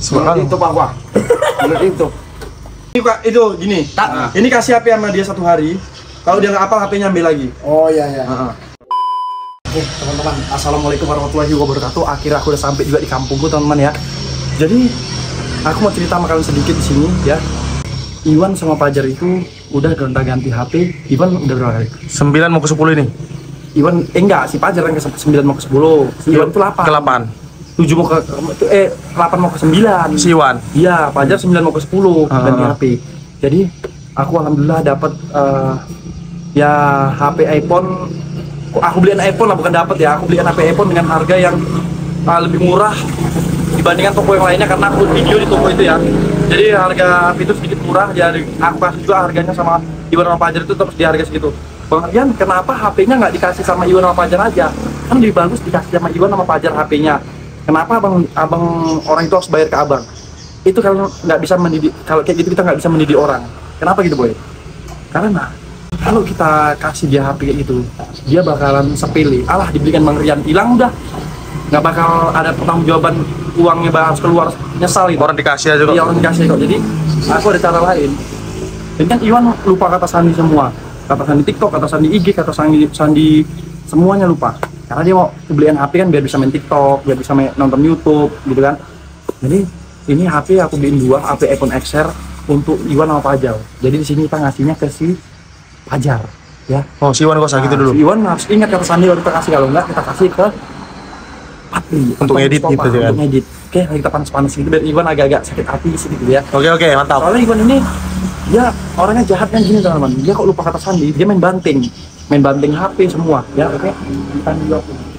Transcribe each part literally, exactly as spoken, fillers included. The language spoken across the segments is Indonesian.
Sebenarnya itu Pak Wah. Itu. Ini Kak, itu gini. Nah. Ini kasih H P sama dia satu hari. Kalau dia nggak apa, H P-nya ambil lagi. Oh iya iya. Uh-huh. Oke teman-teman, assalamualaikum warahmatullahi wabarakatuh. Akhirnya aku udah sampai juga di kampungku teman-teman ya. Jadi aku mau cerita sama kalian sedikit di sini ya. Iwan sama Fajar itu udah gonta-ganti H P. Iwan udah berapa kali? sembilan mau ke sepuluh ini. Iwan eh enggak, si Fajar yang ke sembilan mau ke sepuluh. Si Iwan itu delapan. Ke delapan. tujuh mau ke eh delapan mau ke sembilan. Si Iwan. Iya, Fajar sembilan mau ke sepuluh uh-huh. ganti H P. Jadi aku alhamdulillah dapat uh, ya H P iPhone. Aku beliin iPhone lah, bukan dapat ya. Aku beliin H P iPhone dengan harga yang uh, lebih murah dibandingkan toko yang lainnya karena aku video di toko itu ya. Jadi harga H P itu sedikit murah. Jadi aku kasih juga harganya sama Iwan sama Fajar itu terus di harga segitu. Bang Rian, kenapa H P-nya nggak dikasih sama Iwan sama Fajar aja? Kan lebih bagus dikasih sama Iwan sama Fajar H P-nya. Kenapa abang, abang orang itu harus bayar ke abang? Itu kalau nggak bisa mendidik, kalau kayak gitu kita nggak bisa mendidik orang. Kenapa gitu boy? Karena kalau kita kasih dia H P kayak gitu, dia bakalan sepele. Alah dibelikan Bang Rian, hilang udah. Nggak bakal ada pertanggungjawaban uangnya harus keluar, nyesal gitu. Orang dikasih aja kok. Iya orang dikasih kok. Jadi aku ada cara lain. Jadi kan Iwan lupa kata sandi semua. Kata sandi TikTok, kata sandi I G, kata sandi, sandi semuanya lupa. Karena dia mau beliin H P kan biar bisa main TikTok, biar bisa main, nonton YouTube gitu kan. Jadi ini H P aku beliin dua, H P iPhone X R untuk Iwan sama Fajar. Jadi di sini kita ngasihnya ke si Fajar ya. Oh, si Iwan kok sakit nah, dulu. Si Iwan harus ingat kata sandi kalau kita kasih, kalau enggak kita kasih ke Patri untuk edit gitu kan. Untuk edit. Oke, kita panas-panas gitu biar Iwan agak-agak sakit hati sedikit ya. Oke oke, mantap. Soalnya Iwan ini dia orangnya jahatnya gini teman-teman. Dia kok lupa kata sandi, dia main banting. Main banting H P semua ya. Oke. Kita juga.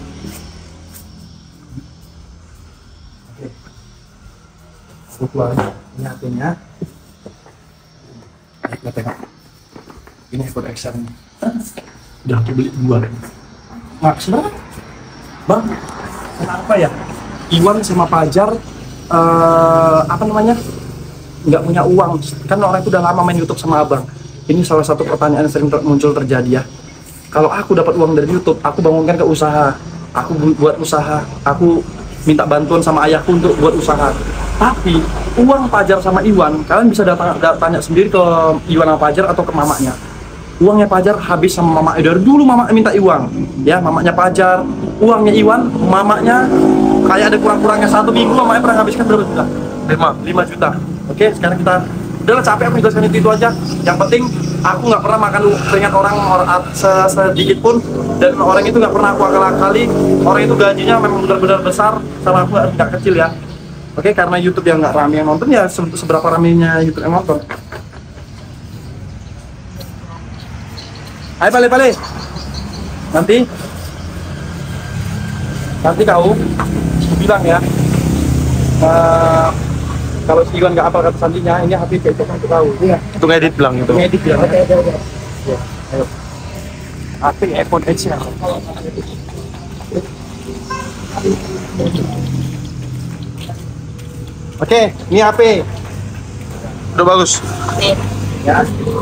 Oke. Keluar ini H P-nya. Baik, kita tengok. Ini iPhone X R nya. Udah aku beli dua. Nah, sebenarnya Bang, kenapa ya Iwan sama Fajar uh, apa namanya nggak punya uang? Kan orang itu udah lama main YouTube sama abang. Ini salah satu pertanyaan yang sering ter muncul terjadi ya. Kalau aku dapat uang dari YouTube, aku bangunkan ke usaha, aku bu buat usaha, aku minta bantuan sama ayahku untuk buat usaha. Tapi uang Fajar sama Iwan, kalian bisa datang tanya sendiri ke Iwan sama Fajar atau ke mamanya. Uangnya Fajar habis sama mama, dari dulu mama minta uang ya, mamanya Fajar. Uangnya Iwan, mamanya kayak ada kurang-kurangnya satu minggu, mamanya pernah habiskan berapa juta? lima juta. Oke, sekarang kita udahlah capek aku jelaskan itu, itu aja. Yang penting aku nggak pernah makan keringat orang, orang sedikit pun, dan orang itu nggak pernah aku akal-akali. Orang itu gajinya memang benar-benar besar, sama aku nggak kecil ya. Oke, karena YouTube yang nggak ramai yang nonton ya, seberapa ramainya YouTube yang nonton. Ayo Pale Pale, nanti nanti kau bilang ya, uh, kalau si Iwan nggak apa kata sandinya, ini H P kayak itu kan aku tahu. Iya. Untuk edit bilang itu. Edit bilang. Oke oke oke. Ya, ayo. H P iPhone X R. Oke, ini H P. Udah bagus. Ya.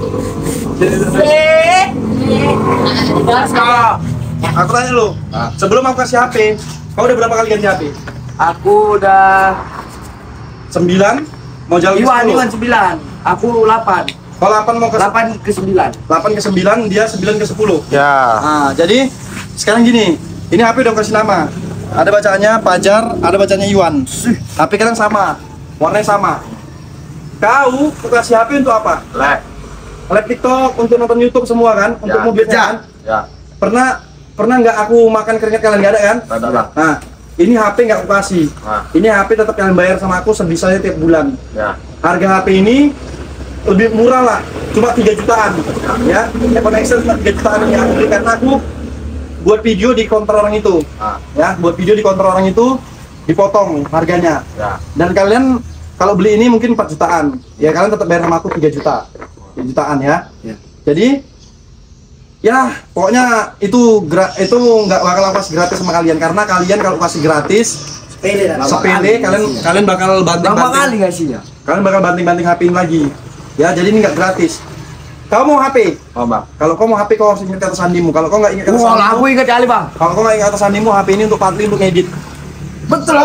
Aku tanya lu, sebelum aku kasih H P, kau udah berapa kali ganti H P? Aku udah sembilan, mau jalan ke Iwan, sepuluh. Iwan sembilan. Aku delapan. Kalau delapan mau ke delapan ke sembilan. delapan ke sembilan, dia sembilan ke sepuluh. Ya. Nah, jadi sekarang gini, ini H P udah kasih nama. Ada bacaannya Fajar, ada bacaannya Iwan. H P kalian sama, warnanya sama. Kau aku kasih H P untuk apa? Lek. Live TikTok, untuk nonton YouTube semua kan, untuk Ya. mobilnya kan. Ya. Pernah pernah nggak aku makan keringat kalian, nggak ada kan? Ada lah. Nah, ini H P nggak aku kasih. Nah. Ini H P tetap kalian bayar sama aku sebisanya tiap bulan. Ya. Harga H P ini lebih murah lah, cuma tiga jutaan ya. iPhone X R cuma tiga jutaan ini aku beli karena aku buat video di konter orang itu. Ah. Ya, buat video di konter orang itu dipotong harganya. Ya. Dan kalian kalau beli ini mungkin empat jutaan. Ya kalian tetap bayar sama aku tiga juta. tiga jutaan ya. Ya. Jadi ya pokoknya itu gra itu nggak bakal aku kasih gratis sama kalian, karena kalian kalau kasih gratis Sepele dah. sepele kalian kalian bakal banting Berapa kali banting nggak sih ya? kalian bakal banting banting H P in lagi ya. Jadi ini nggak gratis. Kau mau H P? Oh, Bang. Kalau kau mau H P kau harus ingat kata sandimu. Kalau kau nggak ingat kata Wah, sandimu, aku ingat kali bang. kalau kau nggak ingat kata sandimu, H P ini untuk Patri untuk ngedit. Betul lah bang.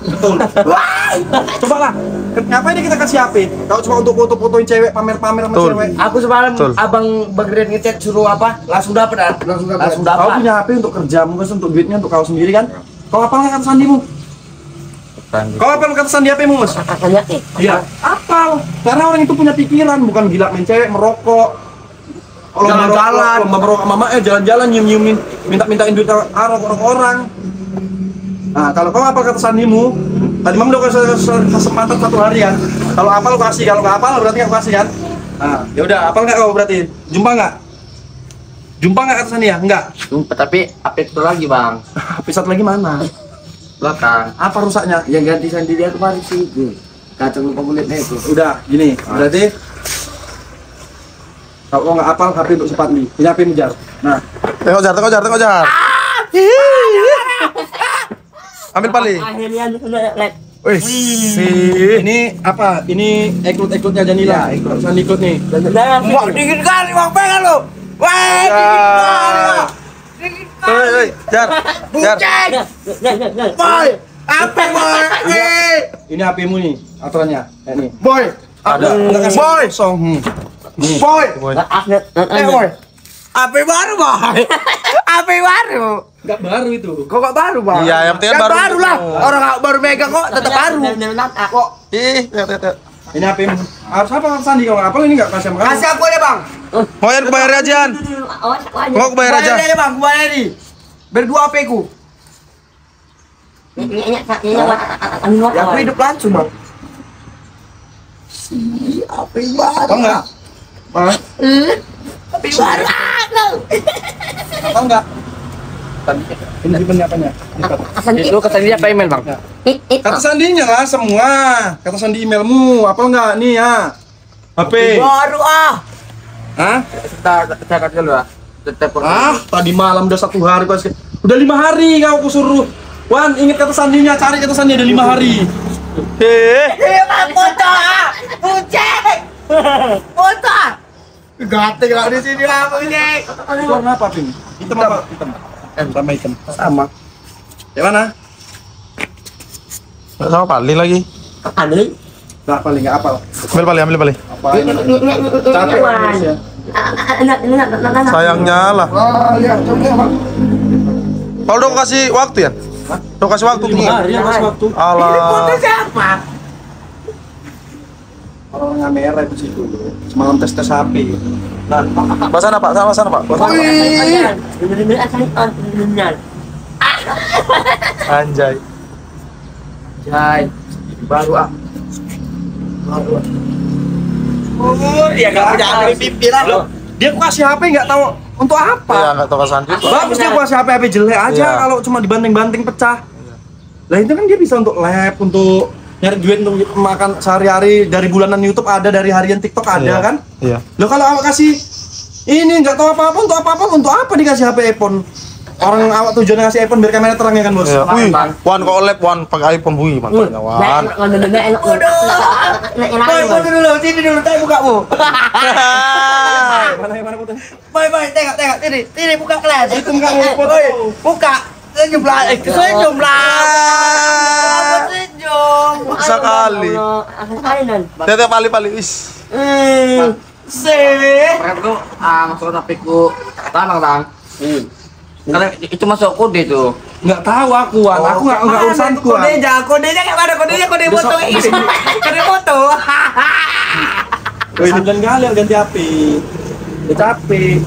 Betul. Coba lah. Kenapa ini kita kasih H P? Kalau cuma untuk foto-fotoin cewek, pamer-pamer sama Betul. cewek. Aku semalam Betul. abang Bagrian ngechat suruh apa? Langsung dapat kan? Langsung dapat. Langsung Kau dapat. punya H P untuk kerja, mungkin untuk duitnya untuk kau sendiri kan? Kau apa nggak kata sandimu? Kau apa kata sandi H P-mu, Mas? Iya. Apal. Karena orang itu punya pikiran, bukan gila main cewek, merokok. Kalau Jalan-jalan. merokok, merokok mama eh jalan-jalan nyium-nyiumin, minta-mintain duit orang-orang. Nah, kalau kau apa kata sandimu, tadi mam udah kasih kesempatan satu hari kan. Kalau apal kasih, kalau nggak apal berarti nggak kasih kan. Nah, ya udah apal nggak kau berarti? Jumpa nggak? Jumpa nggak kata sandi ya? Nggak. Sumpah, tapi update itu lagi bang. H P satu lagi mana? Belakang. Apa rusaknya? Yang ganti sandi dia kemarin sih. Nih, kacang lupa kulitnya itu. Udah, gini. Berarti kalau nggak apal H P untuk Sepatli, punya H P Mujar. Nah, Tengok jar, tengok jar, tengok jar. Ambil pali. Akhirnya lihat. Wih, sih. ini apa? Ini ikut-ikutnya Janila. Ikut. Sandi ikut nih. Wah, dingin kali bang, pengen lo. Wah, dingin kali bang. Dingin Woi, kali. woi, jar, jar. Bucek. Boy, apa boy? Eh. Ini H P-mu nih, aturannya. Kayak nih. Boy, Ada. Boy, song. Hmm. Nih. boy. Boy. Eh boy. H P baru boy. H P baru. Enggak baru itu. Kok gak baru bang? Iya, yang penting kan Kan baru. baru lah. Orang nggak baru megang kok tetap baru. Kok Ih, lihat, lihat, lihat. Ini H P-mu. Harus apa kata Sandi kalau nggak apal ini nggak kasih sama kamu. kasih aku deh bang. Mau yang kebayar aja, Mau kebayar aja. Bayar deh bang, bayar nih. Berdua H P ku. Ya aku hidup langsung bang. Si H P baru. Tahu nggak? Mas, H P baru. tahu nggak? Ini gimana apanya? Itu kata dia apa email bang? Kata Sandinya lah semua. Kata Sandi emailmu, apa nggak nih ya? H P. Baru ah. Hah? Kita kita kat dulu ah. Tetap Ah, tadi malam udah satu hari kau sekali. Udah lima hari kau aku suruh. Wan, ingat kata Sandinya, cari kata Sandi ada lima hari. Heh. Eh, bang, foto ah. Bucek. Foto ah. Gatel lah di sini aku ini. Warna apa, Pim? Hitam apa? Hitam. Sama hitam. Sama. Yang mana? Nggak sama pali lagi. Ambil. Nggak paling nggak apal. Ambil pali, ambil pali. Apa ini? Capek terus ya. Sayangnya lah. Oh, ya, coba Pak. Kalau udah kasih waktu ya? Udah kasih waktu Lima tuh. hari ya kasih waktu. Ini foto Alah. siapa? Orangnya merah itu situ. Semalam tes tes H P. Nah, Pak sana Pak, sama sana Pak. Anjay. Jai. Baru ah. oh, dia nggak punya H P pimpinan loh. Dia aku kasih H P nggak tahu untuk apa. Iya, nggak tahu kesan juga. Bagus dia aku kasih H P H P jelek aja Iya. kalau cuma dibanting-banting pecah. Lah itu kan dia bisa untuk lab, untuk nyari duit untuk makan sehari-hari, dari bulanan YouTube ada, dari harian TikTok ada Iya. kan? Iya. Lo kalau awak kasih ini nggak tahu apa-apa untuk apa-apa, untuk apa dikasih H P iPhone? Orang awak tujuannya ngasih iPhone biar kamera terang ya kan bos? Iya. Wih, Wan kok lab Wan pakai iPhone wih mantapnya Wan. Boy, foto dulu, sini dulu, tengok buka bu. Mana yang mana foto? Boy, boy, tengok, tengok, sini, sini buka kelas. Itu nggak mau foto. Boy, buka. Senyum lah, eh, senyum lah. Senyum. Sekali. Lihat pali pali is. Hmm, sih. Aku ah masuk tapi ku tanang tang. Karena itu masuk kode tuh. Nggak tahu aku, Wan. Aku nggak nggak urusanku. Wan. Kodenya, kodenya kayak mana? Kodenya kode Besok- foto ini. Kode foto. Wih, sembilan kali ganti H P. Udah capek.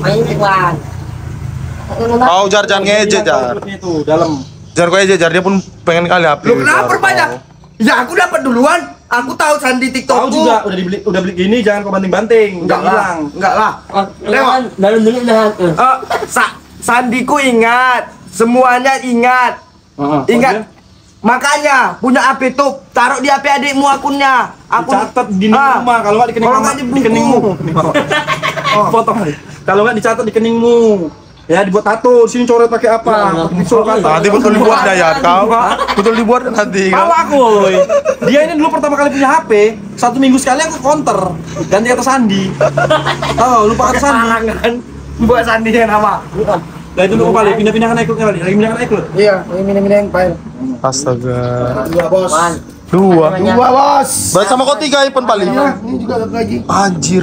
Kau jar jangan ngejek jar. Itu dalam. Jar kau ngejek jar dia pun pengen kali H P. Lu kenapa banyak? Ya aku dapat duluan. Aku tahu sandi Tahu TikTokku. juga udah dibeli udah beli gini jangan kau banting-banting. Enggak Udah lah. hilang. Enggak lah. Lewat dalam dulu dah. Eh, sa sandiku ingat. Semuanya ingat. Heeh. Ingat. Makanya punya H P tuh taruh di H P adikmu akunnya. Akun Dicatat di Ah. rumah kalau nggak di kening Kalau mama- nggak di di buku. keningmu. Oh, potong. Kalau nggak dicatat di keningmu. Ya dibuat tato, sini coret pakai apa? Disuruh kata. Nanti betul dibuat dah ya kau. Betul dibuat nanti Tahu kau. aku, woy. Dia ini dulu pertama kali punya H P, satu minggu sekali aku counter ganti kata Sandi. Tahu, lupa kata Sandi. kan buat sandinya nama. Lah itu dulu kali pindah-pindahkan iCloud kali. Lagi pindahkan iCloud. Iya, ini minum-minum file. Astaga. Dua bos. Dua. Dua bos. Berarti sama kau tiga iPhone paling. Iya, ini juga satu lagi. Anjir.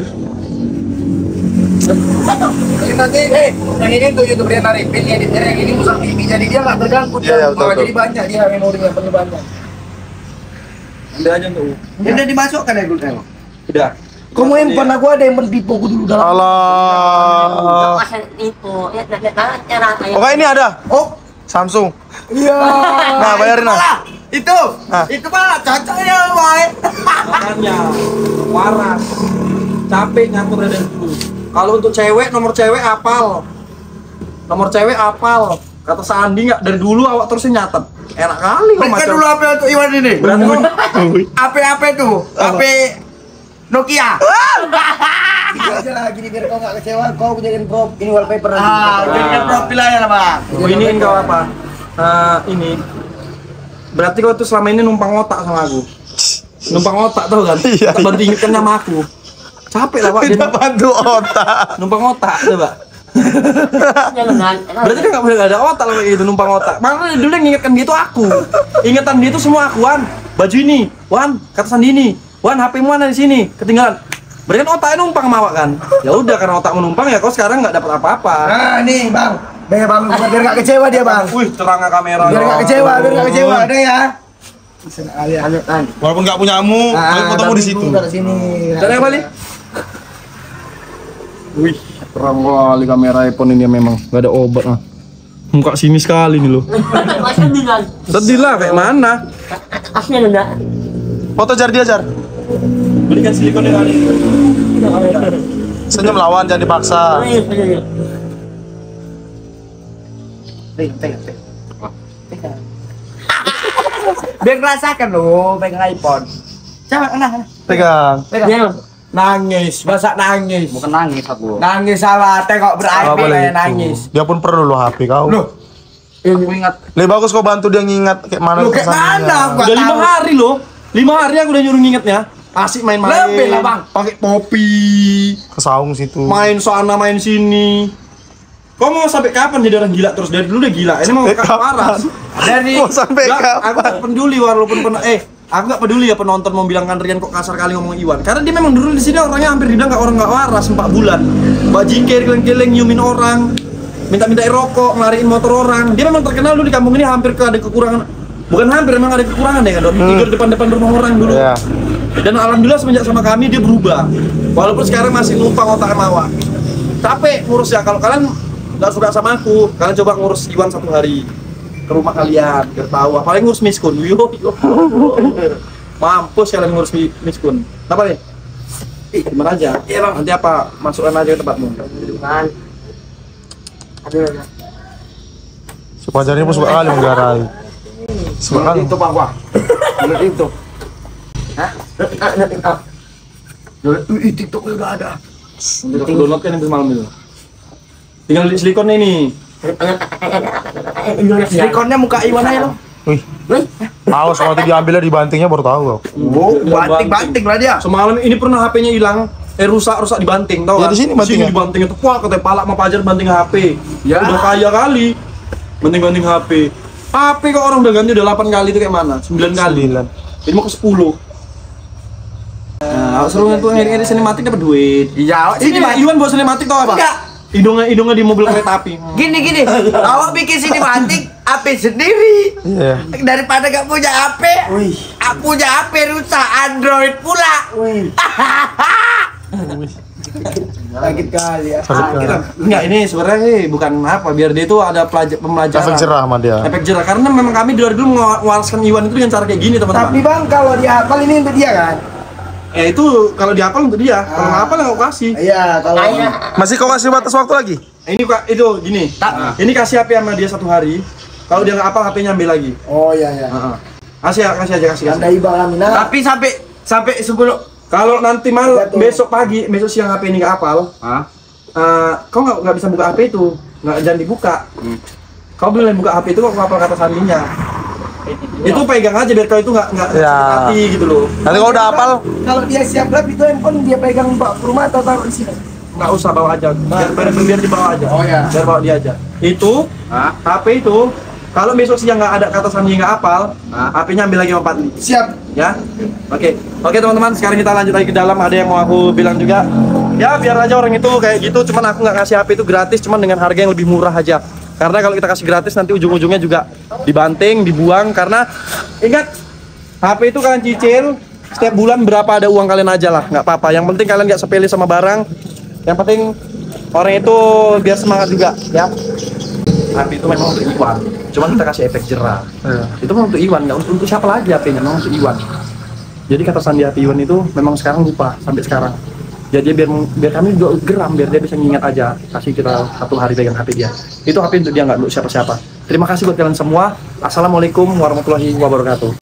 Nanti, eh, yang ini tuh youtuber yang narik pin edit yang ini musang T V, jadi dia nggak terganggu. Iya, iya, betul, Malah betul. jadi banyak dia memorinya penuh banyak. Ambil aja tuh. Ini udah dimasukkan ya Gul? Udah. Kamu handphone aku ada yang bertipu aku dulu dalam. Alah. Pasal itu, ya ternyata cara kayak. Oke, ini ada. Oh, Samsung. iya. Nah, bayarin lah. Itu, Ah. itu mah cocoknya baik. Makanya waras. Capek ngatur dari dulu. Kalau untuk cewek, nomor cewek apal. Nomor cewek apal. Kata Sandi nggak dari dulu awak terusnya nyatet. Enak kali kok Berikan macam. dulu H P untuk Iwan ini. Berarti kok H P H P tuh, H P Nokia. Itu aja lah, gini biar kau nggak kecewa, kau jadiin prop ini wallpaper. Ah, jadikan profil aja lah bang. oh, ini kau apa? Eh, ini. Berarti kau tuh selama ini numpang otak sama aku. Numpang otak tau kan? Iya, Tak bantu ingetkan nama aku. Capek lah Pak. dia Tidak bantu otak. Numpang otak coba. Jangan. Berarti dia nggak boleh nggak ada otak lah kayak gitu numpang otak. Makanya dulu yang ngingetkan dia itu aku. Ingatan dia itu semua aku. Wan, baju ini, Wan, kata Sandi ini, Wan, H P-mu ada di sini, ketinggalan. Berarti kan otaknya numpang sama awak kan. Ya udah karena otak menumpang ya kau sekarang nggak dapat apa-apa. Nah nih bang, biar bang, biar nggak kecewa dia bang. Wih, terang kamera. Biar nggak kecewa, biar nggak kecewa, ada ya. Walaupun nggak punyamu, kalian ketemu di situ. Dari sini. Ada yang balik? Wih, terang kali kamera iPhone ini memang nggak ada obat ah. Muka sini sekali nih lo. Masih bilang. Sedih lah kayak mana? Asli enggak. Foto jar dia jar. Belikan silikonnya kali. Senyum lawan, jangan dipaksa. Biar ngerasakan lo, pegang iPhone. Coba kena, kena. Pegang. Pegang. Nangis, masa nangis? Bukan nangis aku. Nangis salah, tengok Nggak ber-I P boleh kayak itu. nangis. Dia pun perlu lo H P kau. Loh, Aku ingat Lebih bagus kau bantu dia ngingat kayak mana Lu kayak kesannya. mana? Gua Udah lima tahu. hari loh. Lima hari aku udah nyuruh ngingetnya. Asik main-main. Lebih lah, Bang. Pakai topi. Ke saung situ. Main sana main sini. Kau mau sampai kapan jadi orang gila terus? Dari dulu udah gila. Ini mau Sampai kakak waras. Dari Mau sampai Nggak, kapan? aku tak peduli walaupun pen eh aku nggak peduli ya penonton mau bilang kan Rian kok kasar kali ngomong Iwan. Karena dia memang dulu di sini orangnya hampir dibilang nggak orang nggak waras empat bulan. Bajikir keleng-keleng nyumin orang. Minta-mintain rokok, ngelariin motor orang. Dia memang terkenal dulu di kampung ini hampir ke ada kekurangan. Bukan hampir, memang ada kekurangan ya kan. Tidur depan-depan rumah orang dulu. Iya. Dan alhamdulillah semenjak sama kami dia berubah. Walaupun sekarang masih numpang otak sama awak. Capek ngurus ya, kalau kalian nggak suka sama aku, kalian coba ngurus Iwan satu hari ke rumah kalian, biar tahu. Apalagi ngurus miskun, yo, yo. Mampus kalian ngurus mi- miskun. Apa nih? Ih, gimana aja? Nanti apa? Masukkan aja ke tempatmu. Kan. Aduh. Si Fajar ini pun suka kali menggarai. Suka kali. itu Pak gua. Dulu itu. Hah? Dulu ih TikTok udah ada. Download kan yang malam itu. Tinggal di silikon ini. Silikonnya muka Iwan aja lo. Wih. Awas kalau nanti diambilnya dibantingnya baru tahu kau. Oh, banting-banting lah dia. Semalam ini pernah H P-nya hilang. Eh rusak rusak dibanting tau Ya, kan? di sini bantingnya. dibanting itu wah katanya palak sama Fajar banting H P. Ya. Udah kaya kali. Banting-banting H P. H P kok orang udah ganti udah delapan kali itu kayak mana? sembilan kali. Sembilan. Ini mau ke sepuluh. Nah, seru itu ngedit sinematik dapat duit. Iya, Ini Pak Iwan buat sinematik tau apa? Enggak. Hidungnya hidungnya di mobil kereta api. Gini gini, awak bikin sini banting H P sendiri Iya. daripada gak punya H P. Aku punya H P rusak Android pula. Sakit kali ya. Sakit kali. Enggak, ini sebenarnya sih bukan apa, biar dia itu ada pelajar pembelajaran. Efek jerah sama dia. Efek jerah karena memang kami dari dulu mewariskan Iwan itu dengan cara kayak gini, Tapi teman-teman. bang, kalau dia hafal ini untuk dia kan? Ya itu kalau dihafal untuk dia. Kalau nggak hafal nggak kasih. Iya, kalau Masih kau kasih batas waktu lagi? Ini Kak, itu gini. Ini kasih H P sama dia satu hari. Kalau dia nggak hafal H P-nya ambil lagi. oh iya iya. Heeh. Kasih kasih aja kasih. kasih. Anda iba lamina. tapi sampai sampai sebelum Kalau nanti mal Iya tuh. besok pagi, besok siang H P ini nggak hafal, Hah? eh, kau nggak nggak bisa buka H P itu, nggak jangan dibuka. Kau boleh buka H P itu kok hafal kata sandinya. Itu pegang aja biar kau itu nggak nggak Ya. sakit hati gitu loh. Nanti kau udah hafal, Kalau dia siap lab itu handphone dia pegang bawa ke rumah atau taruh di sini? nggak usah bawa aja. Biar, biar, biar dibawa aja. Oh, ya. Biar bawa dia aja. Itu Hah? H P itu kalau besok siang nggak ada kata sandi nggak hafal, Hah? H P-nya ambil lagi sama Pak Li. Siap. Ya, oke, oke teman-teman. Sekarang kita lanjut lagi ke dalam. Ada yang mau aku bilang juga. Ya biar aja orang itu kayak gitu. Cuman aku nggak kasih H P itu gratis, cuman dengan harga yang lebih murah aja. Karena kalau kita kasih gratis nanti ujung-ujungnya juga dibanting, dibuang. Karena ingat, H P itu kalian cicil setiap bulan berapa ada uang kalian aja lah, nggak apa-apa. Yang penting kalian nggak sepele sama barang. Yang penting orang itu biar semangat juga, ya. H P itu memang untuk Iwan, cuma kita kasih efek jerah. Itu memang untuk Iwan, nggak untuk, untuk siapa lagi H P-nya, memang untuk Iwan. Jadi kata sandi H P Iwan itu memang sekarang lupa sampai sekarang. Jadi biar biar kami juga geram, biar dia bisa ngingat aja. Kasih kita satu hari pegang H P dia. Itu H P untuk dia, nggak untuk siapa-siapa. Terima kasih buat kalian semua. Assalamualaikum warahmatullahi wabarakatuh.